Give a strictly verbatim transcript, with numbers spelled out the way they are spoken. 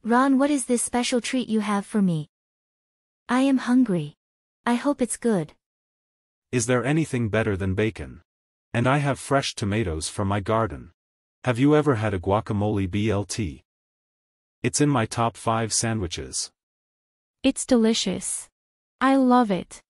Ron, what is this special treat you have for me? I am hungry. I hope it's good. Is there anything better than bacon? And I have fresh tomatoes from my garden. Have you ever had a guacamole B L T? It's in my top five sandwiches. It's delicious. I love it.